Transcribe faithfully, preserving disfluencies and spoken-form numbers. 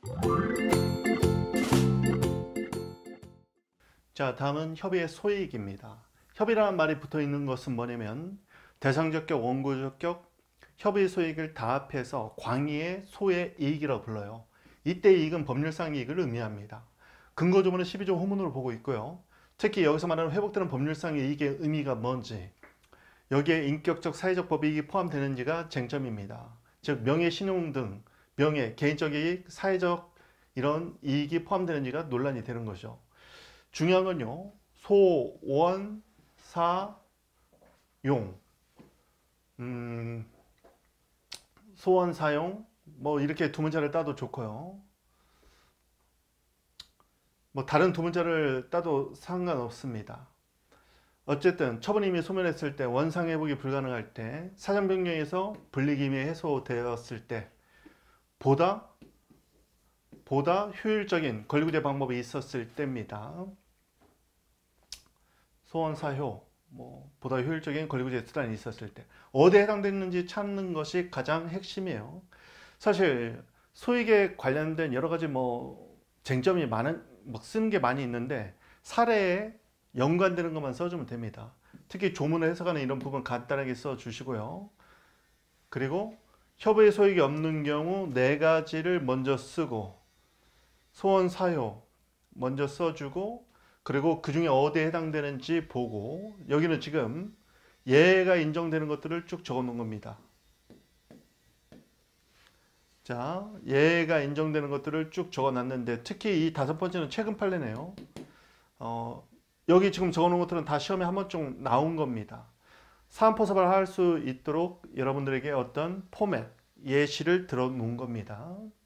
자, 다음은 협의의 소이익입니다. 협의라는 말이 붙어 있는 것은 뭐냐면 대상적격, 원고적격, 협의 소이익을 다 합해서 광의의 소의 이익이라고 불러요. 이때 이익은 법률상 이익을 의미합니다. 근거조문은 십이 조 후문으로 보고 있고요. 특히 여기서 말하는 회복되는 법률상 이익의 의미가 뭔지, 여기에 인격적, 사회적 법이익이 포함되는지가 쟁점입니다. 즉 명예, 신용 등 명예, 개인적 이익, 사회적 이런 이익이 포함되는지가 논란이 되는 거죠. 중요한 건요, 소원, 사, 용. 음, 소원, 사용, 뭐 이렇게 두 문자를 따도 좋고요. 뭐 다른 두 문자를 따도 상관없습니다. 어쨌든 처분임이 소멸했을 때, 원상회복이 불가능할 때, 사정 변경에서 불리기임이 해소되었을 때 보다 보다 효율적인 권리구제 방법이 있었을 때입니다. 소원, 사효, 뭐 보다 효율적인 권리구제 수단이 있었을 때 어디에 해당됐는지 찾는 것이 가장 핵심이에요. 사실 소익에 관련된 여러 가지 뭐 쟁점이 많은, 뭐 쓰는 게 많이 있는데 사례에 연관되는 것만 써주면 됩니다. 특히 조문을 해석하는 이런 부분 간단하게 써주시고요. 그리고 협의의 소익이 없는 경우 네 가지를 먼저 쓰고 소원, 사효 먼저 써주고, 그리고 그 중에 어디에 해당되는지 보고, 여기는 지금 예가 인정되는 것들을 쭉 적어 놓은 겁니다. 자, 예가 인정되는 것들을 쭉 적어 놨는데 특히 이 다섯 번째는 최근 판례네요. 어, 여기 지금 적어 놓은 것들은 다 시험에 한 번쯤 나온 겁니다. 사안포섭을 할 수 있도록 여러분들에게 어떤 포맷, 예시를 들어 놓은 겁니다.